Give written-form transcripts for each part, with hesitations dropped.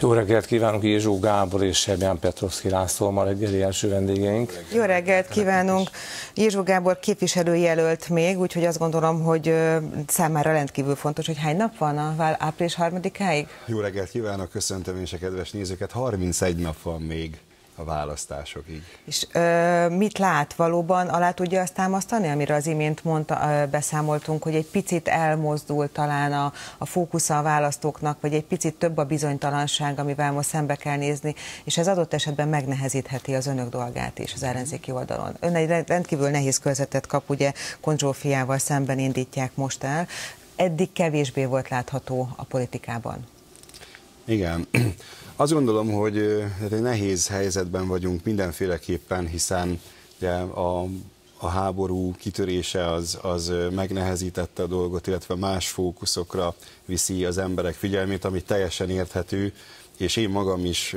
Jó reggelt kívánunk, Jézsó Gábor és Sebján Petrovszky László, ma reggeli első vendégeink. Jó reggelt kívánunk. Jézsó Gábor képviselőjelölt még, úgyhogy azt gondolom, hogy számára rendkívül fontos, hogy hány nap van április 3-áig? Jó reggelt kívánok, köszöntöm én is a kedves nézőket. 31 nap van még a választásokig. És mit lát valóban? Alá tudja azt támasztani, amire az imént mondta, beszámoltunk, hogy egy picit elmozdult talán a fókusza a választóknak, vagy egy picit több a bizonytalanság, amivel most szembe kell nézni, és ez adott esetben megnehezítheti az önök dolgát is az ellenzéki oldalon. Ön egy rendkívül nehéz körzetet kap, ugye Kon Zsófiával szemben indítják most el. Eddig kevésbé volt látható a politikában. Igen. Azt gondolom, hogy egy nehéz helyzetben vagyunk mindenféleképpen, hiszen ugye a háború kitörése az megnehezítette a dolgot, illetve más fókuszokra viszi az emberek figyelmét, ami teljesen érthető, és én magam is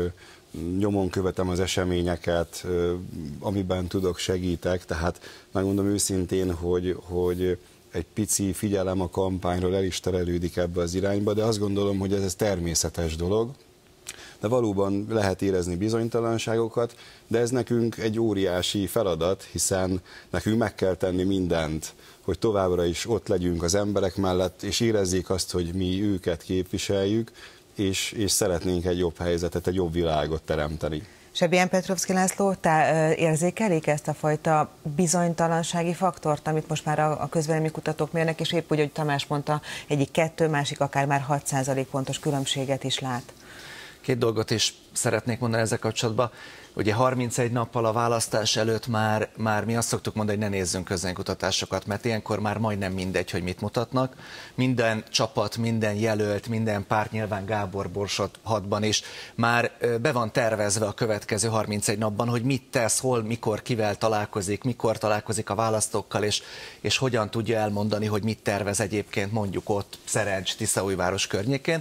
nyomon követem az eseményeket, amiben tudok, segítek, tehát megmondom őszintén, hogy egy pici figyelem a kampányról el is terelődik ebbe az irányba, de azt gondolom, hogy ez természetes dolog. De valóban lehet érezni bizonytalanságokat, de ez nekünk egy óriási feladat, hiszen nekünk meg kell tenni mindent, hogy továbbra is ott legyünk az emberek mellett, és érezzék azt, hogy mi őket képviseljük, és szeretnénk egy jobb helyzetet, egy jobb világot teremteni. Sebján Petrovszky László, érzékelik ezt a fajta bizonytalansági faktort, amit most már a közvéleménykutatók mérnek, és épp úgy, hogy Tamás mondta, egyik 2, másik akár már 6% pontos különbséget is lát. Két dolgot is szeretnék mondani ezzel kapcsolatban. Ugye 31 nappal a választás előtt már mi azt szoktuk mondani, hogy ne nézzünk közvéleménykutatásokat, mert ilyenkor már majdnem mindegy, hogy mit mutatnak. Minden csapat, minden jelölt, minden párt, nyilván Gábor Borsodban is már be van tervezve a következő 31 napban, hogy mit tesz, hol, mikor, kivel találkozik, mikor találkozik a választókkal, és hogyan tudja elmondani, hogy mit tervez egyébként mondjuk ott Szerencs, Tiszaújváros környékén.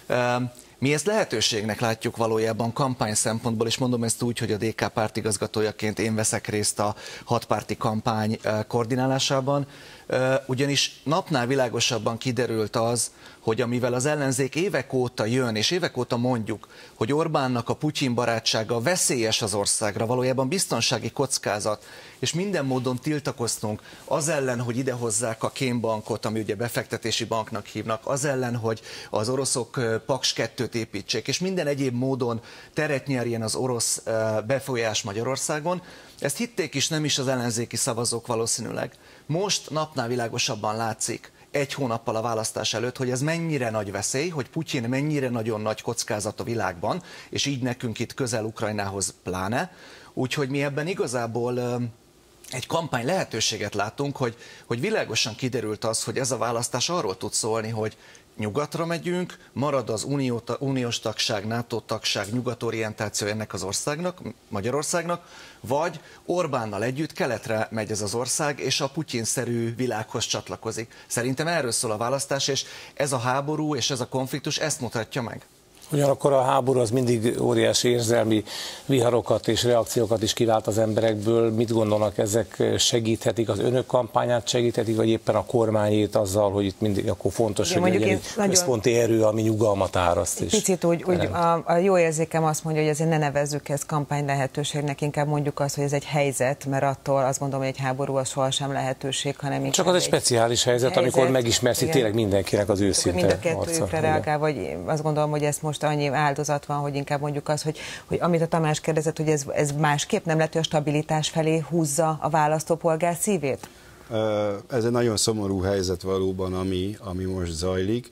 Mi ezt lehetőségnek látjuk valójában kampány szempontból, és mondom ezt úgy, hogy a DK pártigazgatójaként én veszek részt a 6 párti kampány koordinálásában, ugyanis napnál világosabban kiderült az, hogy amivel az ellenzék évek óta jön, és évek óta mondjuk, hogy Orbánnak a Putyin barátsága veszélyes az országra, valójában biztonsági kockázat, és minden módon tiltakoztunk az ellen, hogy idehozzák a kémbankot, ami ugye befektetési banknak hívnak, az ellen, hogy az oroszok Paks 2-t építsék, és minden egyéb módon teret nyerjen az orosz befolyás Magyarországon. Ezt hitték is, nem is az ellenzéki szavazók valószínűleg. Most napnál világosabban látszik, 1 hónappal a választás előtt, hogy ez mennyire nagy veszély, hogy Putyin mennyire nagyon nagy kockázat a világban, és így nekünk itt közel Ukrajnához pláne. Úgyhogy mi ebben igazából egy kampány lehetőséget látunk, hogy világosan kiderült az, hogy ez a választás arról tud szólni, hogy nyugatra megyünk, marad az uniós tagság, NATO tagság, nyugatorientáció ennek az országnak, Magyarországnak, vagy Orbánnal együtt keletre megy ez az ország, és a Putyin-szerű világhoz csatlakozik. Szerintem erről szól a választás, és ez a háború és ez a konfliktus ezt mutatja meg. Ugyanakkor a háború az mindig óriási érzelmi viharokat és reakciókat is kivált az emberekből. Mit gondolnak, ezek segíthetik, az önök kampányát segíthetik, vagy éppen a kormányét azzal, hogy itt mindig akkor fontos, igen, hogy legyen egy központi erő, ami nyugalmat áraszt is. Picit úgy a jó érzékem azt mondja, hogy azért ne nevezzük ezt kampány lehetőségnek, inkább mondjuk azt, hogy ez egy helyzet, mert attól azt gondolom, hogy egy háború az sohasem lehetőség, hanem csak az egy speciális helyzet, amikor megismerszik tényleg mindenkinek az őszinte mind a kettőjükre reagál, vagy azt gondolom, hogy ez most annyi áldozat van, hogy inkább mondjuk az, hogy amit a Tamás kérdezett, hogy ez másképp nem lehet, hogy a stabilitás felé húzza a választópolgár szívét? Ez egy nagyon szomorú helyzet valóban, ami most zajlik.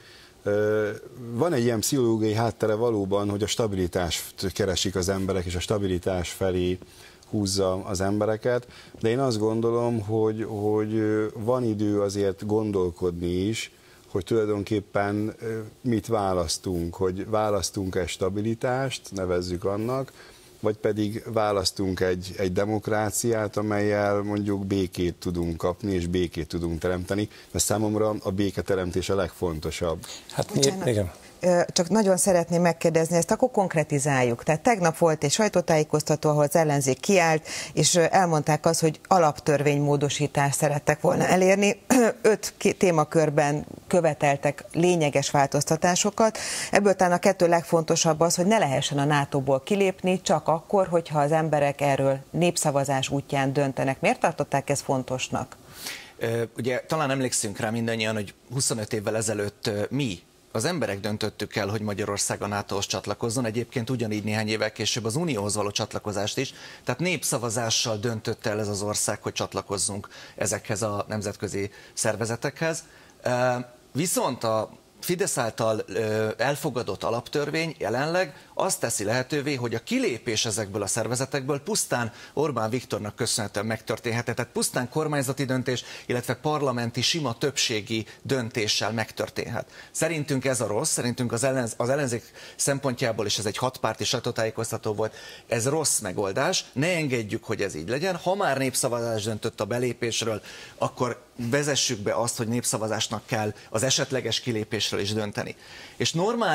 Van egy ilyen pszichológiai háttere valóban, hogy a stabilitást keresik az emberek, és a stabilitás felé húzza az embereket, de én azt gondolom, hogy van idő azért gondolkodni is, hogy tulajdonképpen mit választunk, hogy választunk-e stabilitást, nevezzük annak, vagy pedig választunk egy demokráciát, amellyel mondjuk békét tudunk kapni, és békét tudunk teremteni, mert számomra a béketeremtés a legfontosabb. Hát igen. csak nagyon szeretném megkérdezni ezt, akkor konkretizáljuk. Tehát tegnap volt egy sajtótájékoztató, ahol az ellenzék kiállt, és elmondták azt, hogy alaptörvénymódosítást szerettek volna elérni. 5 témakörben követeltek lényeges változtatásokat. Ebből talán a 2 legfontosabb az, hogy ne lehessen a NATO-ból kilépni, csak akkor, hogyha az emberek erről népszavazás útján döntenek. Miért tartották ezt fontosnak? Ugye talán emlékszünk rá mindannyian, hogy 25 évvel ezelőtt mi, az emberek döntöttük el, hogy Magyarország a NATO-hoz csatlakozzon, egyébként ugyanígy néhány évvel később az Unióhoz való csatlakozást is, tehát népszavazással döntött el ez az ország, hogy csatlakozzunk ezekhez a nemzetközi szervezetekhez. Viszont a Fidesz által elfogadott alaptörvény jelenleg azt teszi lehetővé, hogy a kilépés ezekből a szervezetekből pusztán Orbán Viktornak köszönhetően megtörténhet, tehát pusztán kormányzati döntés, illetve parlamenti sima többségi döntéssel megtörténhet. Szerintünk ez a rossz, szerintünk az ellenzék szempontjából is ez egy 6 párti sajtótájékoztató volt, ez rossz megoldás, ne engedjük, hogy ez így legyen. Ha már népszavazás döntött a belépésről, akkor vezessük be azt, hogy népszavazásnak kell az esetleges kilépésről is dönteni. És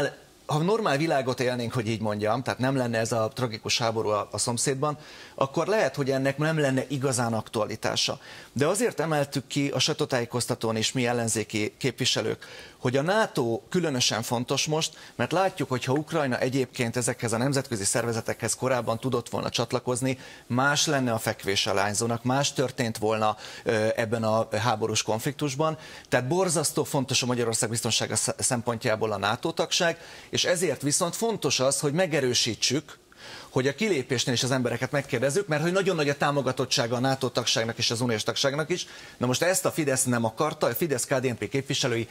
ha normál világot élnénk, hogy így mondjam, tehát nem lenne ez a tragikus háború a szomszédban, akkor lehet, hogy ennek nem lenne igazán aktualitása. De azért emeltük ki a sajtótájékoztatón is mi ellenzéki képviselők, hogy a NATO különösen fontos most, mert látjuk, hogy ha Ukrajna egyébként ezekhez a nemzetközi szervezetekhez korábban tudott volna csatlakozni, más lenne a fekvés a lányzónak, más történt volna ebben a háborús konfliktusban. Tehát borzasztó fontos a Magyarország biztonsága szempontjából a NATO tagság, és ezért viszont fontos az, hogy megerősítsük, hogy a kilépésnél is az embereket megkérdezzük, mert hogy nagyon nagy a támogatottsága a NATO tagságnak és az uniós tagságnak is. Na most ezt a Fidesz nem akarta, a Fidesz-KDNP képviselői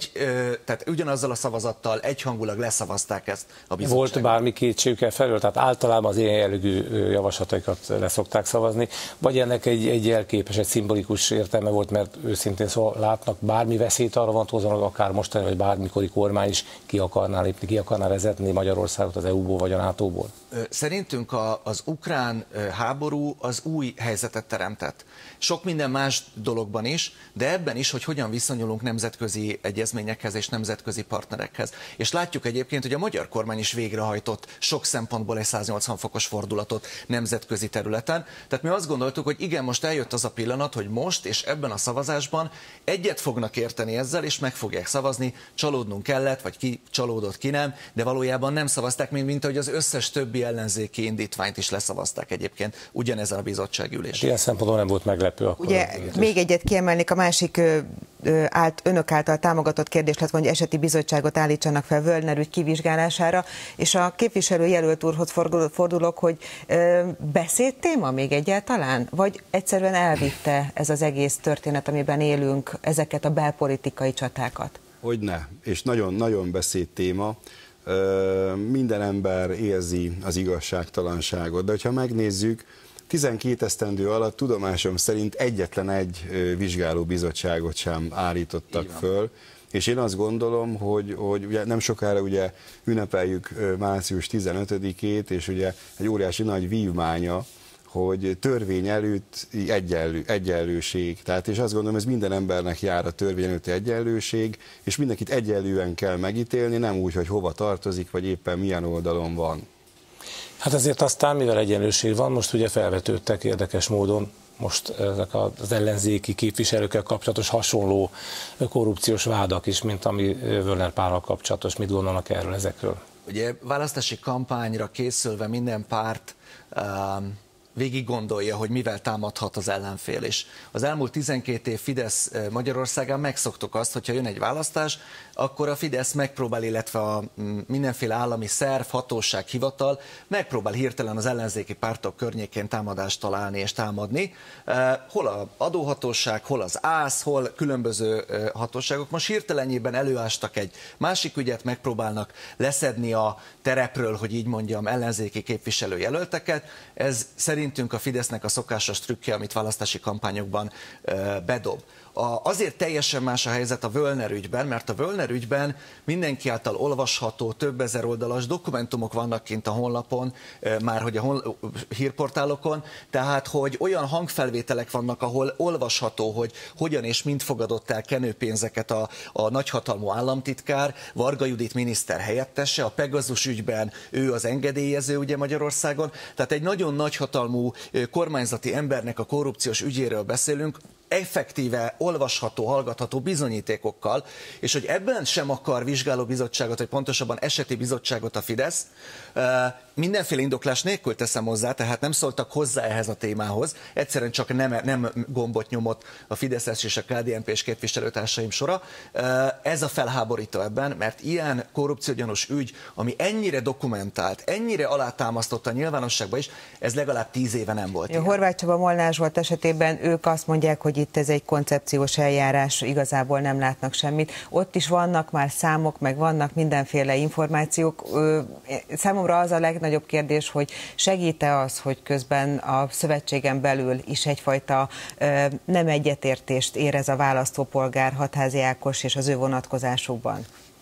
tehát ugyanazzal a szavazattal egyhangulag leszavazták ezt a bizottságot. Volt bármi kétségük felől, tehát általában az ilyen jellegű javaslatokat leszokták szavazni, vagy ennek egy jelképes, egy szimbolikus értelme volt, mert őszintén szóval látnak bármi veszélyt arra vonatkozóan, akár mostani, vagy bármikori kormány is ki akarná lépni, ki akarná vezetni Magyarországot az EU-ból vagy a NATO-ból? Szerintünk az ukrán háború az új helyzetet teremtett. Sok minden más dologban is, de ebben is, hogy hogyan viszonyulunk nemzetközi egyezményekhez és nemzetközi partnerekhez. És látjuk egyébként, hogy a magyar kormány is végrehajtott sok szempontból egy 180 fokos fordulatot nemzetközi területen. Tehát mi azt gondoltuk, hogy igen, most eljött az a pillanat, hogy most és ebben a szavazásban egyet fognak érteni ezzel, és meg fogják szavazni. Csalódnunk kellett, vagy ki csalódott, ki nem, de valójában nem szavazták, mint ahogy az összes többi ellenzéki indítványt is leszavazták egyébként ugyanezen a bizottsági ülésen. Ilyen szempontból nem volt meglepő akkor. Ugye még egyet kiemelnék, a másik önök által támogatott kérdés lett, hogy eseti bizottságot állítsanak fel Völner ügy kivizsgálására, és a képviselő jelölt úrhoz fordulok, hogy beszédtéma még egyáltalán? Vagy egyszerűen elvitte ez az egész történet, amiben élünk, ezeket a belpolitikai csatákat? Hogyne, és nagyon-nagyon beszédtéma. Minden ember érzi az igazságtalanságot, de hogyha megnézzük, 12 esztendő alatt tudomásom szerint egyetlen egy vizsgálóbizottságot sem állítottak föl, és én azt gondolom, hogy ugye nem sokára ugye ünnepeljük március 15-ét, és ugye egy óriási nagy vívmánya, hogy törvény előtt egyenlőség. Tehát és azt gondolom, ez minden embernek jár a törvény előtti egyenlőség, és mindenkit egyenlően kell megítélni, nem úgy, hogy hova tartozik, vagy éppen milyen oldalon van. Hát ezért aztán, mivel egyenlőség van, most ugye felvetődtek érdekes módon most ezek az ellenzéki képviselőkkel kapcsolatos hasonló korrupciós vádak is, mint ami Völner Pálral kapcsolatos. Mit gondolnak erről, ezekről? Ugye választási kampányra készülve minden párt végig gondolja, hogy mivel támadhat az ellenfél is. Az elmúlt 12 év Fidesz Magyarországán megszoktuk azt, hogyha jön egy választás, akkor a Fidesz megpróbál, illetve a mindenféle állami szerv, hatóság, hivatal megpróbál hirtelen az ellenzéki pártok környékén támadást találni és támadni. Hol az adóhatóság, hol az ÁSZ, hol különböző hatóságok. Most hirtelenjében előástak egy másik ügyet, megpróbálnak leszedni a terepről, hogy így mondjam, ellenzéki képviselőjelölteket. Ez szerintünk a Fidesznek a szokásos trükkje, amit választási kampányokban bedob. azért teljesen más a helyzet a Völner ügyben, mert a Völner ügyben mindenki által olvasható, több ezer oldalas dokumentumok vannak kint a honlapon, már hogy a hírportálokon, tehát hogy olyan hangfelvételek vannak, ahol olvasható, hogy hogyan és mint fogadott el kenőpénzeket a nagyhatalmú államtitkár, Varga Judit miniszter helyettese, a Pegasus ügyben ő az engedélyező ugye Magyarországon, tehát egy nagyon nagyhatalmú kormányzati embernek a korrupciós ügyéről beszélünk, effektíve olvasható, hallgatható bizonyítékokkal, és hogy ebben sem akar vizsgálóbizottságot, vagy pontosabban eseti bizottságot a Fidesz, mindenféle indoklás nélkül teszem hozzá, tehát nem szóltak hozzá ehhez a témához, egyszerűen csak nem gombot nyomott a Fideszes és a KDNP-s képviselőtársaim sora. Ez a felháborító ebben, mert ilyen korrupciógyanús ügy, ami ennyire dokumentált, ennyire alátámasztotta a nyilvánosságban is, ez legalább 10 éve nem volt. A Horváth Csaba, Molnár Zsolt esetében ők azt mondják, hogy itt ez egy koncepciós eljárás, igazából nem látnak semmit. Ott is vannak már számok, meg vannak mindenféle információk. Számomra az a legnagyobb kérdés, hogy segít-e az, hogy közben a szövetségen belül is egyfajta nem egyetértést érez a választópolgár Hatházi Ákos és az ő vonatkozásukban?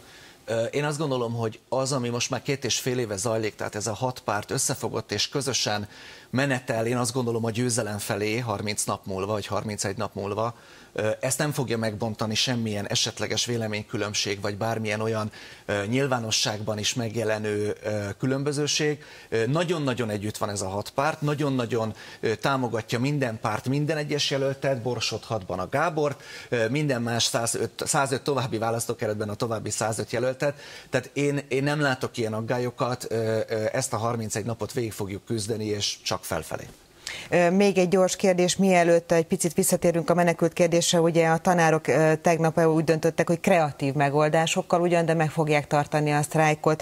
Én azt gondolom, hogy az, ami most már 2,5 éve zajlik, tehát ez a 6 párt összefogott és közösen menetel, én azt gondolom a győzelem felé 30 nap múlva, vagy 31 nap múlva, ezt nem fogja megbontani semmilyen esetleges véleménykülönbség, vagy bármilyen olyan nyilvánosságban is megjelenő különbözőség. Nagyon-nagyon együtt van ez a 6 párt, nagyon-nagyon támogatja minden párt, minden egyes jelöltet, Borsod 6-ban a Gábort, minden más 105 további választókeretben a további 105 jelöltet. Tehát én nem látok ilyen aggályokat, ezt a 31 napot végig fogjuk küzdeni, és csak felfelé. Még egy gyors kérdés, mielőtt egy picit visszatérünk a menekült kérdésre, ugye a tanárok tegnap úgy döntöttek, hogy kreatív megoldásokkal ugyan, de meg fogják tartani a sztrájkot.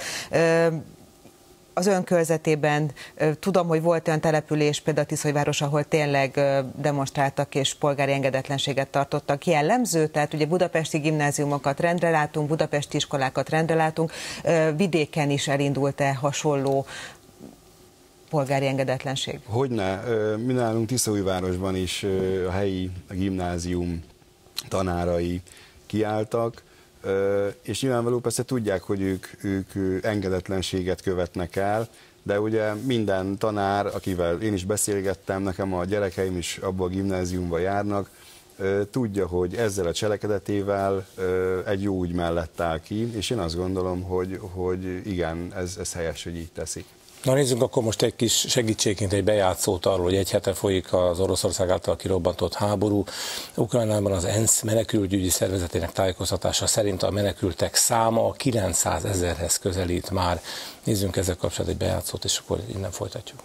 Az ön körzetében tudom, hogy volt olyan település, például Tiszaújváros, ahol tényleg demonstráltak és polgári engedetlenséget tartottak. Jellemző, tehát ugye budapesti gimnáziumokat rendre látunk, budapesti iskolákat rendre látunk, vidéken is elindult-e hasonló polgári engedetlenség? Hogyne. Mi nálunk Tiszaújvárosban is a helyi gimnázium tanárai kiálltak, és nyilvánvaló persze tudják, hogy ők engedetlenséget követnek el, de ugye minden tanár, akivel én is beszélgettem, nekem a gyerekeim is abban a gimnáziumban járnak, tudja, hogy ezzel a cselekedetével egy jó ügy mellett áll ki, és én azt gondolom, hogy igen, ez helyes, hogy így teszik. Na nézzünk akkor most egy kis segítségként egy bejátszót arról, hogy egy hete folyik az Oroszország által kirobbantott háború. Ukrajnában az ENSZ menekültügyi szervezetének tájékoztatása szerint a menekültek száma 900 000-hez közelít már. Nézzünk ezzel kapcsolatban egy bejátszót, és akkor innen folytatjuk.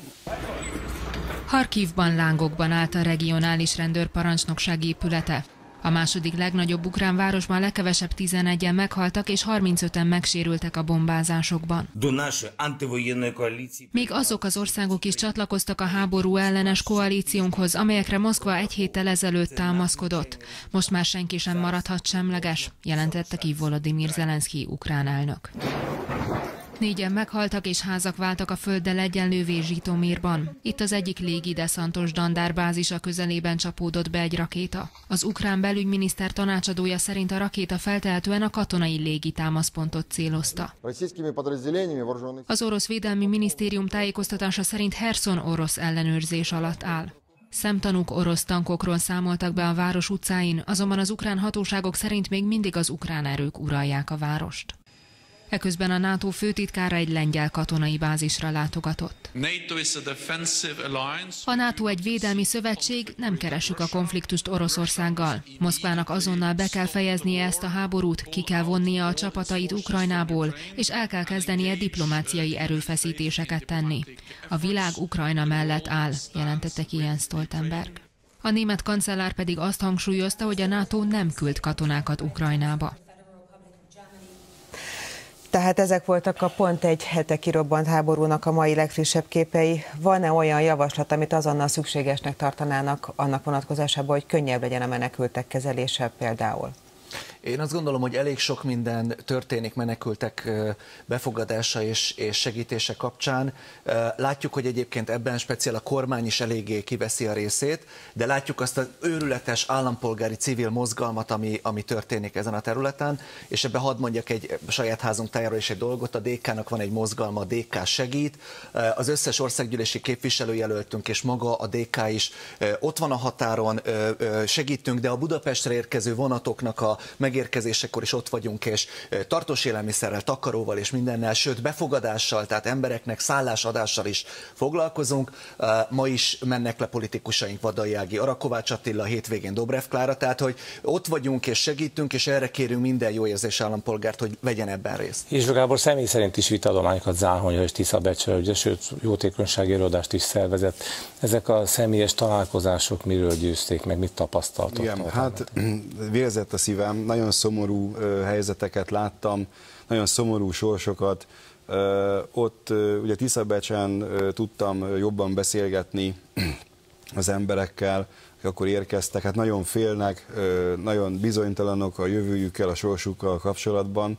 Harkivban lángokban állt a regionális rendőrparancsnokság épülete. A második legnagyobb ukrán városban legkevesebb 11-en meghaltak és 35-en megsérültek a bombázásokban. Még azok az országok is csatlakoztak a háború ellenes koalíciónkhoz, amelyekre Moszkva egy héttel ezelőtt támaszkodott. Most már senki sem maradhat semleges, jelentette ki Volodymyr Zelenszkij ukrán elnök. 4-en meghaltak és házak váltak a földdel egyenlővé Zsitomírban. Itt az egyik légideszantos dandárbázisa közelében csapódott be egy rakéta. Az ukrán belügyminiszter tanácsadója szerint a rakéta feltehetően a katonai légitámaszpontot célozta. Az orosz védelmi minisztérium tájékoztatása szerint Herson orosz ellenőrzés alatt áll. Szemtanúk orosz tankokról számoltak be a város utcáin, azonban az ukrán hatóságok szerint még mindig az ukrán erők uralják a várost. Eközben a NATO főtitkára egy lengyel katonai bázisra látogatott. A NATO egy védelmi szövetség, nem keressük a konfliktust Oroszországgal. Moszkvának azonnal be kell fejeznie ezt a háborút, ki kell vonnia a csapatait Ukrajnából, és el kell kezdenie diplomáciai erőfeszítéseket tenni. A világ Ukrajna mellett áll, jelentette ki Jens Stoltenberg. A német kancellár pedig azt hangsúlyozta, hogy a NATO nem küld katonákat Ukrajnába. Tehát ezek voltak a pont egy hete kirobbant háborúnak a mai legfrissebb képei. Van-e olyan javaslat, amit azonnal szükségesnek tartanának annak vonatkozásában, hogy könnyebb legyen a menekültek kezelése például? Én azt gondolom, hogy elég sok minden történik menekültek befogadása és segítése kapcsán. Látjuk, hogy egyébként ebben speciál a kormány is eléggé kiveszi a részét, de látjuk azt az őrületes állampolgári civil mozgalmat, ami történik ezen a területen, és ebbe hadd mondjak egy saját házunk tájáról is egy dolgot, a DK-nak van egy mozgalma, a DK segít, az összes országgyűlési képviselőjelöltünk és maga a DK is ott van a határon, segítünk, de a Budapestre érkező vonatoknak a megérkezésekor is ott vagyunk, és tartós élelmiszerrel, takaróval és mindennel, sőt befogadással, tehát embereknek szállásadással is foglalkozunk. Ma is mennek le politikusaink, Vadai Ági, Arakovács Attila, hétvégén Dobrev Klára, tehát hogy ott vagyunk és segítünk, és erre kérünk minden jó érzés állampolgárt, hogy vegyen ebben részt. És Gábor személy szerint is vitadományokat Záhonyra és Tiszabecsre, ugye, sőt jótékonysági előadást is szervezett. Ezek a személyes találkozások miről győzték meg, mit tapasztaltak? Igen, hát vérzett a szívem, nagyon szomorú helyzeteket láttam, nagyon szomorú sorsokat. Ott ugye Tiszabecsen tudtam jobban beszélgetni az emberekkel, akik akkor érkeztek, hát nagyon félnek, nagyon bizonytalanok a jövőjükkel, a sorsukkal kapcsolatban.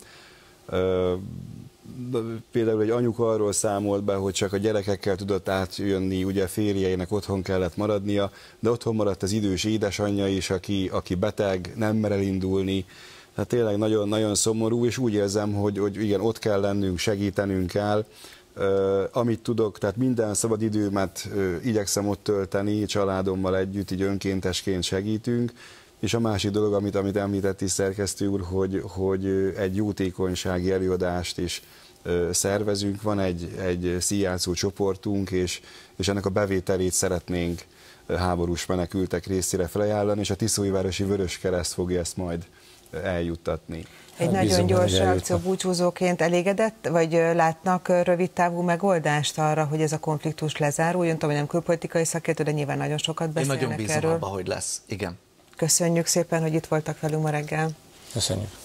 Például egy anyuka arról számolt be, hogy csak a gyerekekkel tudott átjönni, ugye a férjeinek otthon kellett maradnia, de otthon maradt az idős édesanyja is, aki beteg, nem mer elindulni. Tehát tényleg nagyon-nagyon szomorú, és úgy érzem, hogy igen, ott kell lennünk, segítenünk kell. Amit tudok, tehát minden szabad időmet igyekszem ott tölteni, családommal együtt, így önkéntesként segítünk. És a másik dolog, amit említett is szerkesztő úr, hogy egy jótékonysági előadást is szervezünk, van egy színjátszó csoportunk, és ennek a bevételét szeretnénk háborús menekültek részére felajánlani, és a Tiszóújvárosi Vöröskereszt fogja ezt majd eljuttatni. Egy nagyon gyors reakció búcsúzóként elégedett, vagy látnak rövid távú megoldást arra, hogy ez a konfliktus lezáruljon? Tudom, hogy nem külpolitikai szakértő, de nyilván nagyon sokat beszélnek erről. Én nagyon bízom abba, hogy lesz. Igen. Köszönjük szépen, hogy itt voltak velünk ma reggel. Köszönjük.